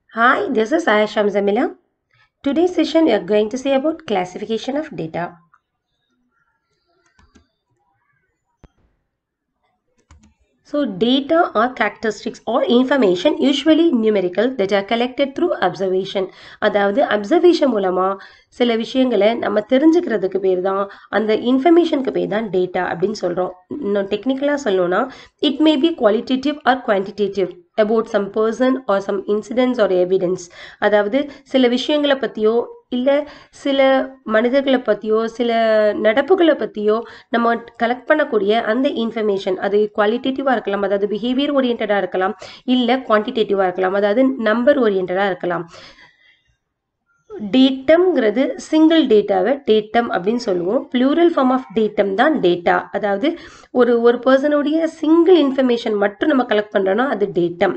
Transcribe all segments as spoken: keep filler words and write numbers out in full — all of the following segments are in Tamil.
Hi, this is Ayesha Zamila. Today's session we are going to see about classification of data. So data are characteristics or information usually numerical that are collected through observation. அதாவது observation மூலமா சில விஷயங்களை நம்ம தெரிஞ்சுக்கிறதுக்கு பேர் தான் அந்த இன்ஃபர்மேஷனுக்கு பேர் தான் டேட்டா அப்படின்னு சொல்றோம். இன்னும் டெக்னிக்கலா சொல்லணும்னா it may be qualitative or quantitative about some person or some incidents or evidence. அதாவது சில விஷயங்களை பத்தியோ இல்ல சில மனிதர்களை பத்தியோ சில நடப்புகளை பத்தியோ நம்ம கலெக்ட் பண்ணக்கூடிய அந்த இன்ஃபர்மேஷன் அது குவாலிட்டேட்டிவா இருக்கலாம், அதாவது பிஹேவியர் ஓரியன்டா இருக்கலாம், இல்ல குவான்டிடேட்டிவா இருக்கலாம், அதாவது நம்பர் ஓரியன்டா இருக்கலாம். டேட்டம்ங்கிறது சிங்கிள் டேட்டாவை டேட்டம் அப்படின்னு சொல்லுவோம். ப்ளூரல் ஃபார்ம் ஆஃப் டேட்டம் தான் டேட்டா. அதாவது ஒரு ஒரு பர்சனுடைய சிங்கிள் இன்ஃபர்மேஷன் மட்டும் நம்ம கலெக்ட் பண்றோம்னா அது டேட்டம்.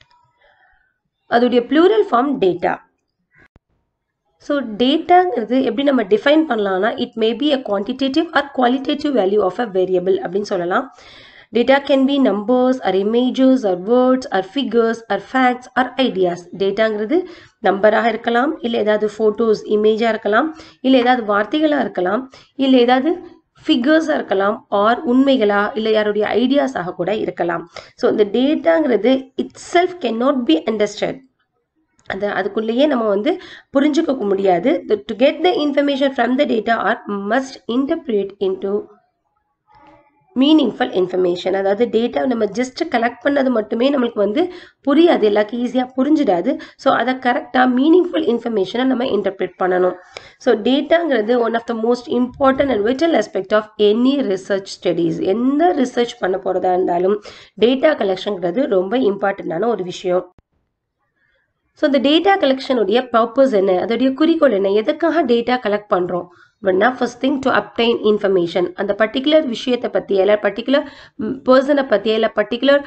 அதோடைய ப்ளூரல் ஃபார்ம் டேட்டா. ஸோ டேட்டாங்கிறது எப்படி நம்ம டிஃபைன் பண்ணலாம்னா it may be a quantitative or qualitative value of a variable அப்படின்னு சொல்லலாம். Data can be numbers or images or words or figures or facts or ideas. டேட்டாங்கிறது நம்பராக இருக்கலாம், இல்லை ஏதாவது ஃபோட்டோஸ் இமேஜாக இருக்கலாம், இல்லை ஏதாவது வார்த்தைகளாக இருக்கலாம், இல்லை ஏதாவது ஃபிகர்ஸாக இருக்கலாம், ஆர் உண்மைகளா இல்லை யாருடைய ஐடியாஸாக கூட இருக்கலாம். ஸோ இந்த டேட்டாங்கிறது itself can not be understand. அது அதுக்குள்ளேயே நம்ம வந்து புரிஞ்சுக்க முடியாது. To get the information from the data are must interpret into meaningful information. அதாவது டேட்டா நம்ம ஜஸ்ட் கலெக்ட் பண்ணது மட்டுமே நம்மளுக்கு வந்து புரியாது, எல்லாருக்கும் ஈஸியாக புரிஞ்சிடாது. ஸோ அதை கரெக்டாக மீனிங்ஃபுல் இன்ஃபர்மேஷனை நம்ம இன்டர்பிரேட் பண்ணணும். ஸோ டேட்டாங்கிறது one of the most important and vital aspect of any research studies. எந்த ரிசர்ச் பண்ண போகிறதா இருந்தாலும் டேட்டா கலெக்ஷன்ங்கிறது ரொம்ப இம்பார்ட்டண்ட்டான ஒரு விஷயம். ஸோ இந்த டேட்டா கலெக்ஷனுடைய பர்பஸ் என்ன, அதோடைய குறிக்கோள் என்ன, எதுக்காக டேட்டா கலெக்ட் பண்ணுறோம் அப்படின்னா first thing to obtain information. அந்த பர்டிகுலர் விஷயத்தை பற்றி இல்லை பர்டிகுலர் பர்சனை பற்றி இல்லை பர்டிகுலர்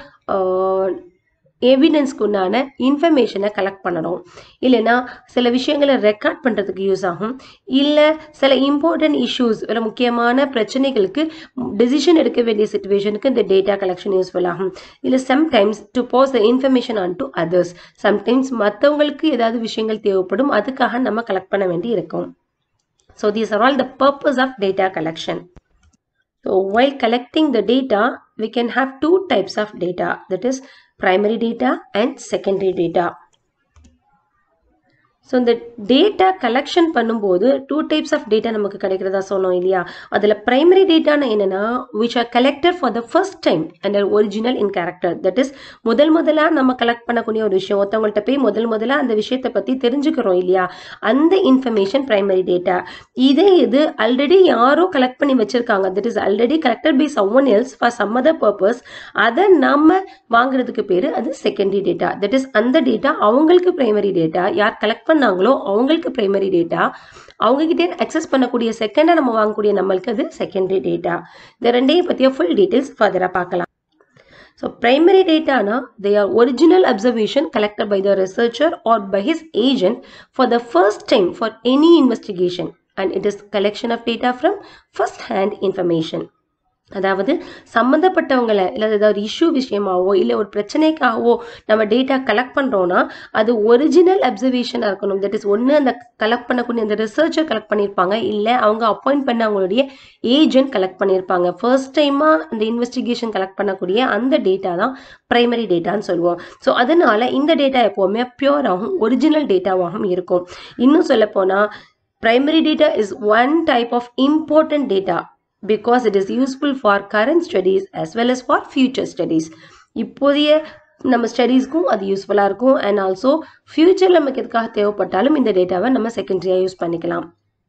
எவிடன்ஸ்க்கு உண்டான இன்ஃபர்மேஷனை கலெக்ட் பண்ணணும். இல்லைன்னா சில விஷயங்களை ரெக்கார்ட் பண்ணுறதுக்கு யூஸ் ஆகும், இல்லை சில இம்பார்ட்டன்ட் இஷ்யூஸ் இல்லை முக்கியமான பிரச்சனைகளுக்கு டெசிஷன் எடுக்க வேண்டிய சுச்சுவேஷனுக்கு இந்த டேட்டா கலெக்ஷன் யூஸ்ஃபுல் ஆகும். இல்லை sometimes to pass the information on to others. Sometimes மற்றவங்களுக்கு ஏதாவது விஷயங்கள் தேவைப்படும், அதுக்காக நம்ம கலெக்ட் பண்ண வேண்டி இருக்கும். So these are all the purpose of data collection. So while collecting the data, we can have two types of data, that is primary data and secondary data. So இந்த டேட்டா கலெக்ஷன் பண்ணும்போது டூ டைப்ஸ் ஆஃப் டேட்டா நமக்கு கிடைக்கிறதா சொன்னோம் இல்லையா. அதில் பிரைமரி டேட்டான்னு என்னன்னா which are collected for the first time and original in character. That is முதல் முதலாக நம்ம கலெக்ட் பண்ணக்கூடிய ஒரு விஷயம், ஒருத்தவங்கள்ட்ட போய் முதல் முதலாக அந்த விஷயத்தை பற்றி தெரிஞ்சுக்கிறோம் இல்லையா, அந்த இன்ஃபர்மேஷன் பிரைமரி டேட்டா. இதே இது ஆல்ரெடி யாரோ கலெக்ட் பண்ணி வச்சிருக்காங்க, that is already collected by someone else for some other purpose, அதை நம்ம வாங்குறதுக்கு பேர் அது செகண்டரி டேட்டா. தட் இஸ் அந்த டேட்டா அவங்களுக்கு பிரைமரி டேட்டா, யார் கலெக்ட் பண்ணாங்களோ அவங்களுக்கு பிரைமரி டேட்டா, அவங்க கிட்டே அக்சஸ் பண்ணக்கூடிய செகண்டா நம்ம வாங்கக்கூடிய நம்மளுக்கு அது செகண்டரி டேட்டா. இந்த ரெண்டையும் பத்திய ஃபுல் டீடைல்ஸ் ஃபர்தரா பார்க்கலாம். So primary data na they are original observation collected by the researcher or by his agent for the first time for any investigation, and it is collection of data from first hand information. அதாவது சம்மந்தப்பட்டவங்களை இல்லை ஏதாவது இஷ்யூ விஷயமாவோ இல்லை ஒரு பிரச்சனைக்காகவோ நம்ம டேட்டா கலெக்ட் பண்ணுறோன்னா அது ஒரிஜினல் அப்சர்வேஷனாக இருக்கணும். தட் இஸ் ஒன்று அந்த கலெக்ட் பண்ணக்கூடிய அந்த ரிசர்ச்சர் கலெக்ட் பண்ணியிருப்பாங்க, இல்லை அவங்க அப்பாயிண்ட் பண்ண அவங்களுடைய ஏஜென்ட் கலெக்ட் பண்ணியிருப்பாங்க. ஃபர்ஸ்ட் டைமாக அந்த இன்வெஸ்டிகேஷன் கலெக்ட் பண்ணக்கூடிய அந்த டேட்டா தான் பிரைமரி டேட்டான்னு சொல்லுவோம். ஸோ அதனால இந்த டேட்டா எப்போவுமே பியூராகவும் ஒரிஜினல் டேட்டாவாகவும் இருக்கும். இன்னும் சொல்ல போனால் primary data is one type of important data because it is useful for current studies as well as for future studies. இப்போதைய நம்ம ஸ்டடீஸ்க்கும் அது யூஸ்ஃபுல்லாக இருக்கும், அண்ட் ஆல்சோ ஃபியூச்சரில் நமக்கு எதுக்காக தேவைப்பட்டாலும் இந்த டேட்டாவை நம்ம செகண்டரியாக யூஸ் பண்ணிக்கலாம்.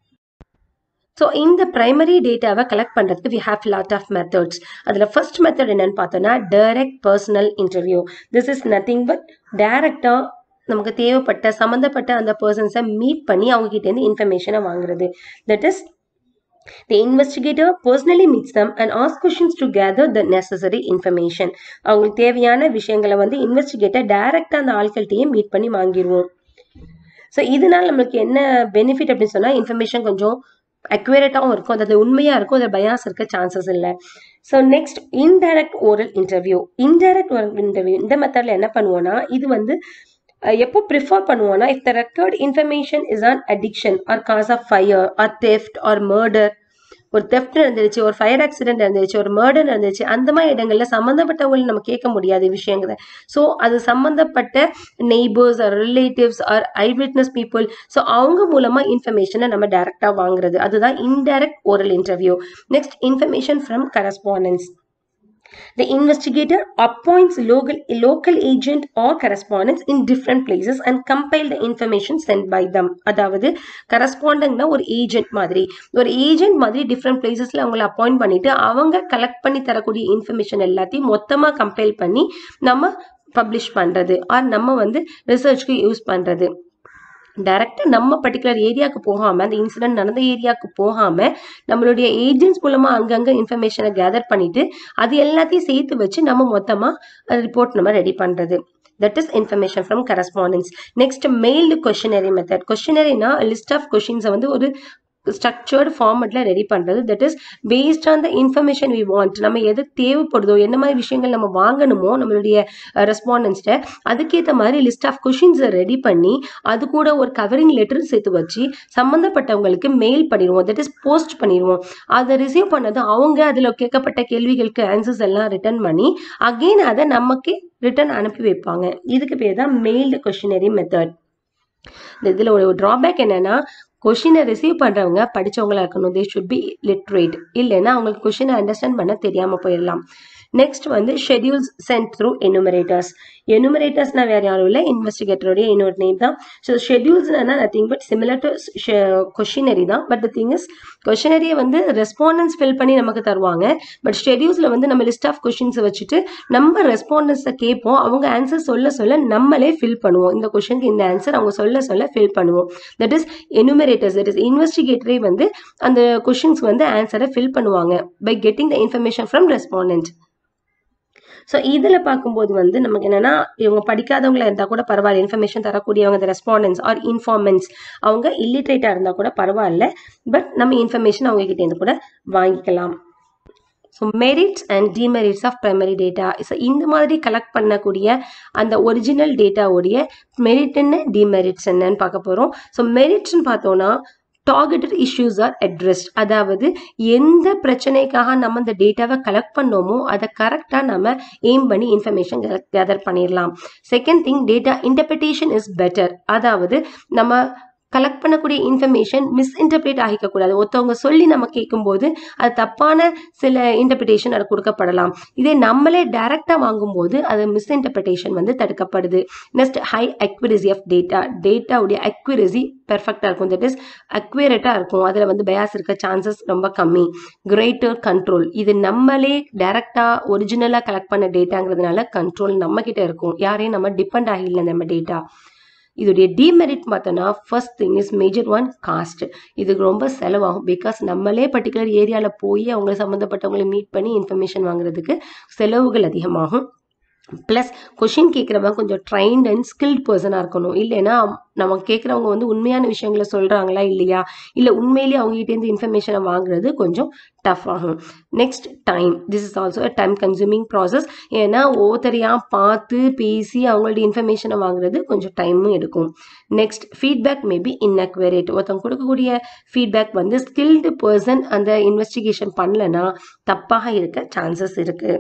ஸோ இந்த பிரைமரி டேட்டாவை கலெக்ட் பண்ணுறதுக்கு we have lot of methods. அதில் ஃபர்ஸ்ட் மெத்தட் என்னன்னு பார்த்தோன்னா direct personal interview. This is nothing but டைரக்டாக நமக்கு தேவைப்பட்ட சம்மந்தப்பட்ட அந்த பர்சன்ஸை மீட் பண்ணி அவங்க கிட்டேருந்து இன்ஃபர்மேஷனை வாங்குறது. That is the investigator personally meets them and asks questions to gather the necessary information. அவங்களுக்கு தேவையான விஷயங்களை வந்து இன்வெஸ்டிகேட்டர் டைரக்டா அந்த ஆட்கள்கிட்டயே மீட் பண்ணி வாங்கிடுவோம். ஸோ இதனால நம்மளுக்கு என்ன பெனிஃபிட் அப்படின்னு சொன்னா இன்ஃபர்மேஷன் கொஞ்சம் அக்யூரேட்டாகவும் இருக்கும், அதாவது உண்மையா இருக்கும், அதில் பயாஸ் இருக்க சான்சஸ் இல்லை. So next indirect oral interview. Indirect oral interview இந்த மெத்தட்ல என்ன பண்ணுவோம்னா இது வந்து எப்போ ப்ரிஃபர் பண்ணுவோம்னா if the record information is an addiction or cause of fire or theft or murder, ஒரு தெஃப்ட் நடந்துருச்சு, ஒரு ஃபயர் ஆக்சிடென்ட் நடந்துருச்சு, ஒரு மர்டர் நடந்துருச்சு, அந்த மாதிரி இடங்கள்ல சம்மந்தப்பட்டவங்களை நம்ம கேட்க முடியாது விஷயங்களை. ஸோ அது சம்மந்தப்பட்ட neighbours or relatives or eye witness people, so அவங்க மூலமா இன்ஃபர்மேஷனை நம்ம டைரக்டா வாங்குறது, அதுதான் indirect oral interview. Next information from correspondence. The investigator appoints local, local agent or correspondents in different places and compile the information sent by them. அதாவது கரஸ்பாண்டன்ட்னா ஒரு ஏஜென்ட் மாதிரி, ஒரு ஏஜென்ட் மாதிரி டிஃப்ரெண்ட் பிளேசஸ்ல அவங்களை அப்பாயிண்ட் பண்ணிட்டு அவங்க கலெக்ட் பண்ணி தரக்கூடிய இன்ஃபர்மேஷன் எல்லாத்தையும் மொத்தமா கம்பைல் பண்ணி நம்ம பப்ளிஷ் பண்றது ஆர் நம்ம வந்து ரிசர்ச்க்கு யூஸ் பண்றது. டைரக்டா நம்ம பர்டிகுலர் ஏரியாவுக்கு போகாம, அந்த இன்சிடென்ட் நடந்த ஏரியாவுக்கு போகாம நம்மளுடைய ஏஜென்ட்ஸ் மூலமா அங்கங்க இன்ஃபர்மேஷனை கேதர் பண்ணிட்டு அது எல்லாத்தையும் சேர்த்து வச்சு நம்ம மொத்தமா ரிப்போர்ட் நம்ம ரெடி பண்றது. That is information from correspondence. Next, mailed questionnaire method. Questionnaire na a list of questions வந்து ஒரு structured formatல ரெடி பண்றது. That is based on the information we want. நம்ம எது தேவைப்படுதோ, என்ன மாதிரி விஷயங்கள் நம்ம வாங்கணுமோ நம்மளுடைய ரெஸ்பாண்டன்ஸ்ட, அதுக்கேற்ற மாதிரி லிஸ்ட் ஆஃப் கொஷின்ஸை ரெடி பண்ணி அது கூட ஒரு கவரிங் லெட்டர் சேர்த்து வச்சு சம்மந்தப்பட்டவங்களுக்கு மெயில் பண்ணிடுவோம். தட் இஸ் போஸ்ட் பண்ணிடுவோம். அதை ரிசீவ் பண்ணது அவங்க அதில் கேட்கப்பட்ட கேள்விகளுக்கு ஆன்சர்ஸ் எல்லாம் ரிட்டர்ன் பண்ணி அகெயின் அதை நமக்கு ரிட்டர்ன் அனுப்பி வைப்பாங்க. இதுக்கு பேர் தான் மெயில்டு கொஷினரி மெத்தட். இதில் ஒரு ட்ராபேக் என்னன்னா, கொஷினை ரிசீவ் பண்றவங்க படிச்சவங்களா இருக்கணும். They should be literate. இல்லைன்னா அவங்களுக்கு கொஷினை அண்டர்ஸ்டாண்ட் பண்ண தெரியாம போயிடலாம். நெக்ஸ்ட் வந்து ஷெட்யூல்ஸ் சென்ட் த்ரூ எனுமரேட்டர்ஸ். எனுமரேட்டர்ஸ்னா வேற யாரும் இல்லை, இன்வெஸ்டிகேட்டருடைய இன்னொரு நேம் தான். ஸோ ஷெட்யூல்ஸ்னா nothing but similar to questionnaire தான். பட் த திங் இஸ் கொஷினரியை வந்து ரெஸ்பாண்டன்ஸ் ஃபில் பண்ணி நமக்கு தருவாங்க. பட் ஷெட்யூல்ஸ்ல வந்து நம்ம லிஸ்ட் ஆஃப் கொஷின்ஸை வச்சுட்டு நம்ம ரெஸ்பாண்டன்ஸை கேட்போம். அவங்க ஆன்சர் சொல்ல சொல்ல நம்மளே ஃபில் பண்ணுவோம். இந்த கொஷனுக்கு இந்த ஆன்சர் அவங்க சொல்ல சொல்ல ஃபில் பண்ணுவோம். That is enumerators. That is இன்வெஸ்டிகேட்டரே வந்து அந்த கொஷின்ஸ் வந்து ஆன்சரை ஃபில் பண்ணுவாங்க by getting the information from respondent. So இதில் பார்க்கும்போது வந்து நமக்கு என்னன்னா, இவங்க படிக்காதவங்களா இருந்தால் கூட பரவாயில்ல, இன்ஃபர்மேஷன் தரக்கூடியவங்க ரெஸ்பாண்டன்ஸ் ஆர் இன்ஃபார்மெண்ட்ஸ் அவங்க இல்லிட்ரேட்டாக இருந்தால் கூட பரவாயில்ல, பட் நம்ம இன்ஃபர்மேஷன் அவங்க கிட்டேருந்து கூட வாங்கிக்கலாம். So merits and demerits of primary data. So இந்த மாதிரி கலெக்ட் பண்ணக்கூடிய அந்த ஒரிஜினல் டேட்டாவுடைய மெரிட் என்ன, டிமெரிட்ஸ் என்னன்னு பார்க்க போகிறோம். ஸோ மெரிட்ஸ்ன்னு பார்த்தோன்னா டார்கெட்டட் இஷ்யூஸ் ஆர் அட்ரஸ்ட். அதாவது எந்த பிரச்சனைக்காக நம்ம இந்த டேட்டாவை கலெக்ட் பண்ணோமோ அதை கரெக்டாக நம்ம எய்ம் பண்ணி இன்ஃபர்மேஷன் கேதர் பண்ணிடலாம். Second thing, data interpretation is better. அதாவது நம்ம கலெக்ட் பண்ணக்கூடிய இன்ஃபர்மேஷன் மிஸ்இன்டர்பிரேட் ஆகிக்கக்கூடாது. ஒருத்தவங்க சொல்லி நம்ம கேட்கும்போது அது தப்பான சில இன்டர்பிரிட்டேஷன் அது கொடுக்கப்படலாம். இதே நம்மளே டைரக்டா வாங்கும்போது அது மிஸ்இன்டர்பிரிட்டேஷன் வந்து தடுக்கப்படுது. Next, high accuracy of data. டேட்டாவுடைய அக்யூரசி பெர்ஃபெக்டா இருக்கும். தட் இஸ் அக்யூரேட்டா இருக்கும். அதுல வந்து பயாஸ் இருக்க சான்சஸ் ரொம்ப கம்மி. Greater control. இது நம்மளே டைரக்டா ஒரிஜினலா கலெக்ட் பண்ண டேட்டாங்கிறதுனால கண்ட்ரோல் நம்ம கிட்ட இருக்கும். யாரையும் நம்ம டிபெண்ட் ஆகல நம்ம டேட்டா. இதோடைய டிமெரிட் பார்த்தோன்னா, first thing is major one, cost. இதுக்கு ரொம்ப செலவாகும். பிகாஸ் நம்மளே பர்டிகுலர் ஏரியாவில் போய் அவங்க சம்மந்தப்பட்டவங்களை மீட் பண்ணி இன்ஃபர்மேஷன் வாங்குறதுக்கு செலவுகள் அதிகமாகும். ப்ளஸ் கொஷின் கேட்குறவங்க கொஞ்சம் ட்ரைன்ட் அண்ட் ஸ்கில்ட் பர்சனாக இருக்கணும். இல்லைன்னா நம்ம கேட்குறவங்க வந்து உண்மையான விஷயங்களை சொல்கிறாங்களா இல்லையா, இல்லை உண்மையிலேயே அவங்ககிட்டேருந்து இன்ஃபர்மேஷனை வாங்குறது கொஞ்சம் டஃப் ஆகும். Next, time. This is also a time consuming process. ஏன்னா ஒவ்வொருத்தரையாக பார்த்து பேசி அவங்களுடைய இன்ஃபர்மேஷனை வாங்குறது கொஞ்சம் டைமும் எடுக்கும். Next, feedback maybe inaccurate. ஒருத்தவங்க கொடுக்கக்கூடிய ஃபீட்பேக் வந்து ஸ்கில்டு பர்சன் அந்த இன்வெஸ்டிகேஷன் பண்ணலன்னா தப்பாக இருக்க சான்சஸ் இருக்குது.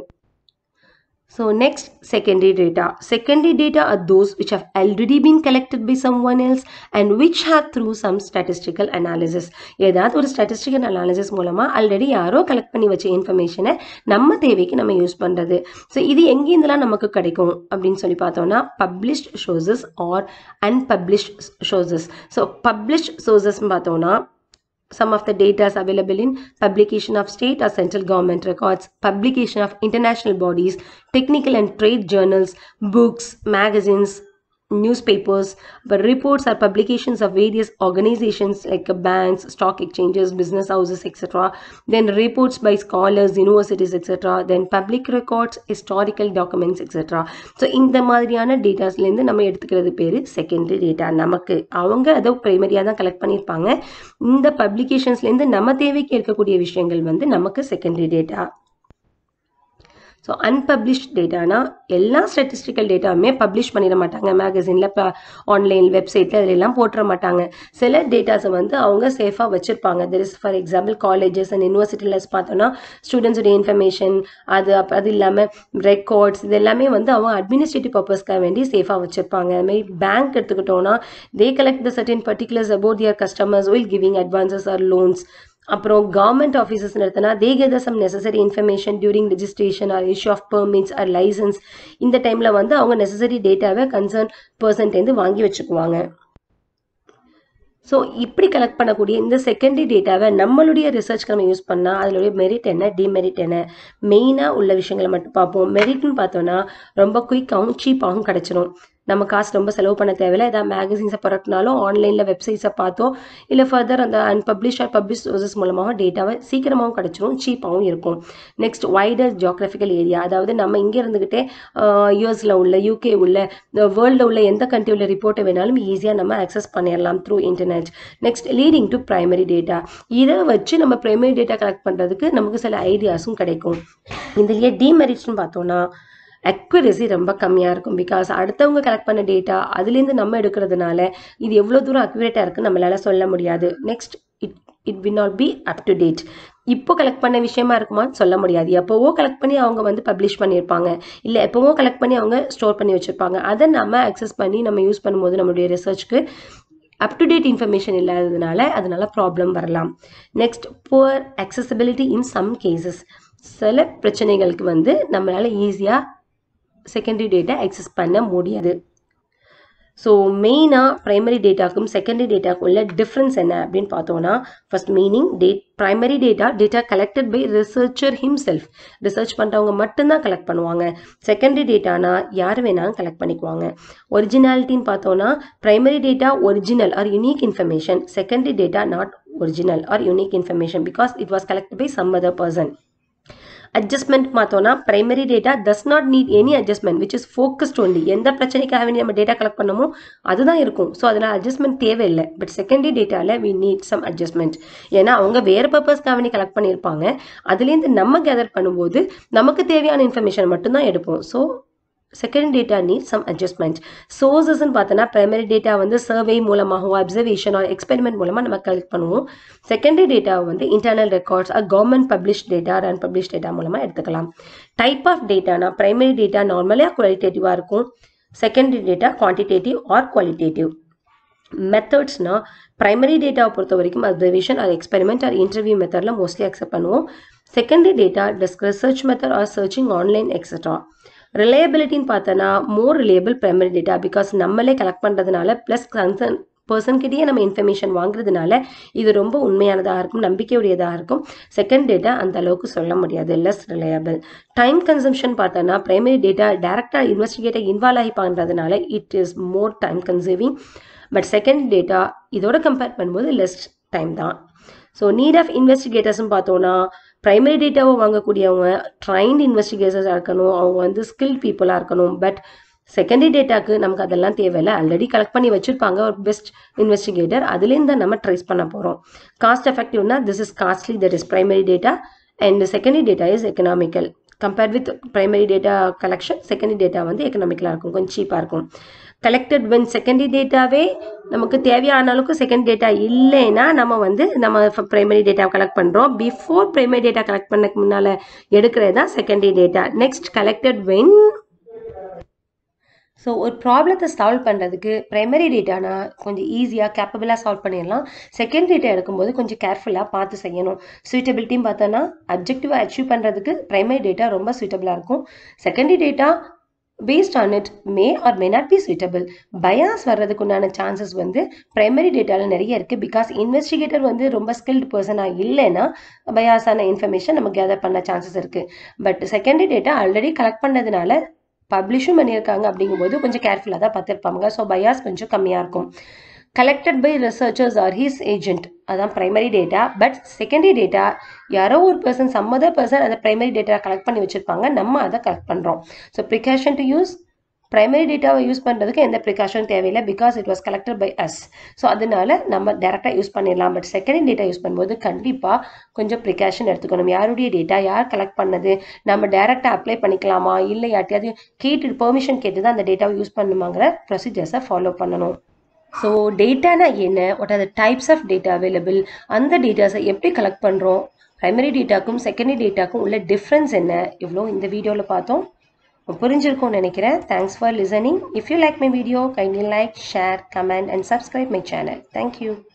So next, secondary data. Secondary data are those which have already been collected by someone else and which have through some statistical analysis. ஏதாவது ஒரு statistical analysis மூலமா ஆல்ரெடி யாரோ கலெக்ட் பண்ணி வச்ச இன்ஃபர்மேஷனை நம்ம தேவைக்கு நம்ம யூஸ் பண்றது. ஸோ இது எங்கேருந்துலாம் நமக்கு கிடைக்கும் அப்படின்னு சொல்லி பார்த்தோம்னா, published sources or unpublished sources. So published sources பார்த்தோம்னா, some of the data is available in publication of state or central government records, publication of international bodies, technical and trade journals, books, magazines, newspapers, but reports are publications of various organizations like banks, stock exchanges, business houses, et cetera. Then reports by scholars, universities, et cetera. Then public records, historical documents, et cetera. So இந்த மாதிரியான டேட்டாஸ்ல இருந்து நம்ம எடுத்துக்கிறது பேரு செகண்டரி டேட்டா. நமக்கு அவங்க அதை பிரைமரியா தான் கலெக்ட் பண்ணியிருப்பாங்க. இந்த பப்ளிகேஷன்ஸ்ல இருந்து நம்ம தேவைக்கு இருக்கக்கூடிய விஷயங்கள் வந்து நமக்கு செகண்டரி டேட்டா. ஸோ அன்பப்ளிஷ்ட் டேட்டானா எல்லா ஸ்டாட்டிஸ்டிக்கல் டேட்டாவுமே பப்ளிஷ் பண்ணிட மாட்டாங்க மேகசினில், இப்போ ஆன்லைன் வெப்சைட்டில் அதிலெல்லாம் போட்டுற மாட்டாங்க. சில டேட்டாஸை வந்து அவங்க சேஃபாக வச்சுருப்பாங்க. There is for example colleges and யூனிவர்சிட்டியில் பார்த்தோன்னா ஸ்டூடெண்ட்ஸுடைய இன்ஃபர்மேஷன் அது அப் அது இல்லாமல் ரெக்கார்ட்ஸ் இது எல்லாமே வந்து அவங்க அட்மினிஸ்ட்ரேட்டிவ் பர்பஸ்க்காக வேண்டி சேஃபாக வச்சுருப்பாங்க. அதுமாதிரி பேங்க் எடுத்துக்கிட்டோன்னா they collect the certain particulars about their customers will giving advances or loans. அப்புறம் கவர்மெண்ட் ஆஃபீஸஸ் எடுத்தனா they gather some necessary information during registration or issue of permits or licence. இந்த டைமில் வந்து அவங்க நெசசரி டேட்டாவை கன்சர்ன் பர்சன்டேருந்து வாங்கி வச்சுக்குவாங்க. ஸோ இப்படி கலெக்ட் பண்ணக்கூடிய இந்த செகண்டரி டேட்டாவை நம்மளுடைய ரிசர்ச்க்கு நம்ம யூஸ் பண்ணால் அதனுடைய மெரிட் என்ன, டிமெரிட் என்ன, மெயினாக உள்ள விஷயங்களை மட்டும் பார்ப்போம். மெரிட்னு பார்த்தோன்னா ரொம்ப குயிக்காகவும் சீப்பாகவும் கிடச்சிரும். நம்ம காசு ரொம்ப செலவு பண்ண தேவையில்லை. ஏதாவது மேகசின்ஸை பரட்டினாலும் ஆன்லைனில் வெப்சைட்ஸை பார்த்தோ இல்லை ஃபர்தர் அந்த அன்பப்ளிஷ் ஆர் பப்ளிஷ் சோர்சஸ் மூலமாக டேட்டாவை சீக்கிரமாகவும் கிடச்சிரும், சீப்பாகவும் இருக்கும். நெக்ஸ்ட் வைடர் ஜியோகிராஃபிக்கல் ஏரியா, அதாவது நம்ம இங்கே இருந்துக்கிட்டே யூஎஸில் உள்ள, யூகே உள்ள, வேர்ல்டில் உள்ள எந்த கண்ட்ரி உள்ள ரிப்போர்ட்டை வேணாலும் ஈஸியாக நம்ம ஆக்சஸ் பண்ணிடலாம் through internet. Next leading to primary data, இதை வச்சு நம்ம ப்ரைமரி டேட்டா கலெக்ட் பண்ணுறதுக்கு நமக்கு சில ஐடியாஸும் கிடைக்கும். இதுலேயே டிமெரிட்ஸ்னு பார்த்தோன்னா அக்யூரசி ரொம்ப கம்மியாக இருக்கும். பிகாஸ் அடுத்தவங்க கலெக்ட் பண்ண டேட்டா அதுலேருந்து நம்ம எடுக்கிறதுனால இது எவ்வளோ தூரம் அக்யூரேட்டாக இருக்குன்னு நம்மளால் சொல்ல முடியாது. Next it it will not be up to date. இப்போ கலெக்ட் பண்ண விஷயமா இருக்குமான்னு சொல்ல முடியாது. எப்போவோ கலெக்ட் பண்ணி அவங்க வந்து பப்ளிஷ் பண்ணியிருப்பாங்க, இல்லை எப்போவோ கலெக்ட் பண்ணி அவங்க ஸ்டோர் பண்ணி வச்சுருப்பாங்க. அதை நம்ம அக்சஸ் பண்ணி நம்ம யூஸ் பண்ணும்போது நம்மளுடைய ரிசர்ச்க்கு அப் டு டேட் இன்ஃபர்மேஷன் இல்லாததுனால அதனால ப்ராப்ளம் வரலாம். Next poor accessibility in some cases, சில பிரச்சனைகளுக்கு வந்து நம்மளால் ஈஸியாக செகண்டரி டேட்டா அக்சஸ் பண்ண முடியாது. ஸோ மெயினாக ப்ரைமரி டேட்டாக்கும் செகண்டரி டேட்டாக்கும் உள்ள டிஃப்ரென்ஸ் என்ன அப்படின்னு பார்த்தோன்னா, first meaning that primary data data collected by researcher himself, research பண்ணுறவங்க மட்டும்தான் கலெக்ட் பண்ணுவாங்க. செகண்டரி டேட்டானா யார் வேணாலும் கலெக்ட் பண்ணிக்குவாங்க. ஒரிஜினாலிட்டின்னு பார்த்தோன்னா primary data original or unique information, secondary data not original or unique information because it was collected by some other person. Adjustment பார்த்தோன்னா primary data does not need any adjustment which is focused only, எந்த பிரச்சனைக்காக வேண்டி நம்ம டேட்டா கலெக்ட் பண்ணமோ அதுதான் இருக்கும். ஸோ அதனால் அட்ஜஸ்ட்மெண்ட் தேவையில்லை. பட் செகண்டரி டேட்டாவில் வி நீட் சம் அட்ஜஸ்ட்மெண்ட். ஏன்னா அவங்க வேறு பர்பஸ்க்காக வேண்டி கலெக்ட் பண்ணியிருப்பாங்க, அதுலேருந்து நம்ம கேதர் பண்ணும்போது நமக்கு தேவையான இன்ஃபர்மேஷன் மட்டும்தான் எடுப்போம். So second data need some adjustment. சோர்சஸ்ன்னு பார்த்தோன்னா பிரைமரி டேட்டா வந்து சர்வே மூலமாகவோ அப்சர்வேஷன் ஆர் எக்ஸ்பெரிமெண்ட் மூலமாக நம்ம கலெக்ட் பண்ணுவோம். செகண்டரி டேட்டா வந்து internal records or government publish data or unpublish data மூலமாக எடுத்துக்கலாம். டைப் ஆஃப் டேட்டானா பிரைமரி டேட்டா நார்மலாக குவாலிட்டேட்டிவாக இருக்கும், secondary data quantitative or qualitative. மெத்தட்ஸ்னா பிரைமரி டேட்டாவை பொறுத்த வரைக்கும் observation or experiment or interview மெத்தடில் மோஸ்ட்லி அக்செப்ட் பண்ணுவோம். Secondary data desk research method R searching online etcetera. ரிலையபிலிட்டின்னு பார்த்தோன்னா more reliable primary data because நம்மளே கலெக்ட் பண்ணுறதுனால ப்ளஸ் கன்சர்ன் பர்சன்கிட்டயே நம்ம இன்ஃபர்மேஷன் வாங்குறதுனால இது ரொம்ப உண்மையானதாக இருக்கும், நம்பிக்கையுடையதாக இருக்கும். செகண்ட் டேட்டா அந்த அளவுக்கு சொல்ல முடியாது, லெஸ் ரிலையபிள். டைம் கன்சம்ஷன் பார்த்தோன்னா பிரைமரி டேட்டா டேரக்டாக இன்வெஸ்டிகேட்டர் இன்வால்வ் ஆகி பண்ணுறதுனால it is more time consuming. But second data இதோட கம்பேர் பண்ணும்போது லெஸ் டைம் தான். ஸோ நீட் ஆஃப் இன்வெஸ்டிகேட்டர்ஸ்ன்னு பார்த்தோன்னா பிரைமரி டேட்டாவை வாங்கக்கூடியவங்க ட்ரைன்டு இன்வெஸ்டிகேட்டர்ஸாக இருக்கணும், அவங்க வந்து ஸ்கில்ட் பீப்புளாக இருக்கணும். பட் செகண்டரி டேட்டாக்கு நமக்கு அதெல்லாம் தேவையில்லை, ஆல்ரெடி கலெக்ட் பண்ணி வச்சுருப்பாங்க ஒரு பெஸ்ட் இன்வெஸ்டிகேட்டர், அதுலேருந்து தான் நம்ம ட்ரேஸ் பண்ண போகிறோம். காஸ்ட் எஃபெக்டிவ்னா this is costly, that is primary data, and secondary data is economical. Compared with primary data collection secondary data வந்து எக்கனாமிக்கலாக இருக்கும், கொஞ்சம் சீப்பாக இருக்கும். கலெக்டட் வென் செகண்டரி டேட்டாவே நமக்கு தேவையான அளவுக்கு செகண்ட் டேட்டா இல்லைன்னா நம்ம வந்து நம்ம பிரைமரி டேட்டா கலெக்ட் பண்ணுறோம். பிஃபோர் பிரைமரி டேட்டா கலெக்ட் பண்ணக்கு முன்னால் எடுக்கிறது தான் secondary data. Next collected when. So ஒரு ப்ராப்ளத்தை சால்வ் பண்ணுறதுக்கு ப்ரைமரி டேட்டானா கொஞ்சம் ஈஸியாக கேப்பபிளாக சால்வ் பண்ணிடலாம். செகண்ட் டேட்டா எடுக்கும்போது கொஞ்சம் கேர்ஃபுல்லாக பார்த்து செய்யணும். சூட்டபிலிட்டின்னு பார்த்தோன்னா அப்ஜெக்டிவாக அச்சீவ் பண்ணுறதுக்கு ப்ரைமரி டேட்டா ரொம்ப சூட்டபிளாக இருக்கும். Secondary data based on it may or may not be suitable. Bias வர்றதுக்கு உண்டான சான்சஸ் வந்து பிரைமரி டேட்டாவில் நிறைய இருக்குது. பிகாஸ் இன்வெஸ்டிகேட்டர் வந்து ரொம்ப ஸ்கில்டு பர்சனாக இல்லைன்னா பயாஸான இன்ஃபர்மேஷன் நம்ம கேதர் பண்ண சான்சஸ் இருக்குது. But secondary data already collect பண்ணதுனால பப்ளிஷும் பண்ணியிருக்காங்க, அப்படிங்கும்போது கொஞ்சம் கேர்ஃபுல்லாக தான் பார்த்துருப்பாங்க. ஸோ பயாஸ் கொஞ்சம் கம்மியாக இருக்கும். Collected by researchers or his agent, அதான் primary data. But secondary data யாரோ ஒரு பர்சன் சம்மதர் பர்சன் அதை பிரைமரி டேட்டா கலெக்ட் பண்ணி வச்சுருப்பாங்க, நம்ம அதை கலெக்ட் பண்ணுறோம். So precaution to use primary டேட்டாவை யூஸ் பண்ணுறதுக்கு எந்த ப்ரிகாஷன் தேவையில்லை, because it was collected by us. So அதனால நம்ம டேரெக்டாக யூஸ் பண்ணிடலாம். பட் செகண்டரி டேட்டா யூஸ் பண்ணும்போது கண்டிப்பாக கொஞ்சம் ப்ரிகாஷன் எடுத்துக்கணும். யாருடைய டேட்டா யார் கலெக்ட் பண்ணது, நம்ம டேரெக்டாக அப்ளை பண்ணிக்கலாமா இல்லை யார்ட்டையாவது கேட்டு பெர்மிஷன் கேட்டு தான் அந்த டேட்டாவை யூஸ் பண்ணுமாங்கிற ப்ரொசீஜர்ஸை ஃபாலோ பண்ணணும். ஸோ டேட்டானா என்ன, what are the types of data available, அந்த டேட்டாஸை எப்படி கலெக்ட் பண்ணுறோம், ப்ரைமரி டேட்டாக்கும் செகண்டரி டேட்டாக்கும் உள்ள டிஃப்ரென்ஸ் என்ன, இவ்வளோ இந்த வீடியோவில் பார்த்தோம். புரிஞ்சிருக்கும்னு நினைக்கிறேன். Thanks for listening. If you like my video, kindly like, share, comment and subscribe my channel. Thank you.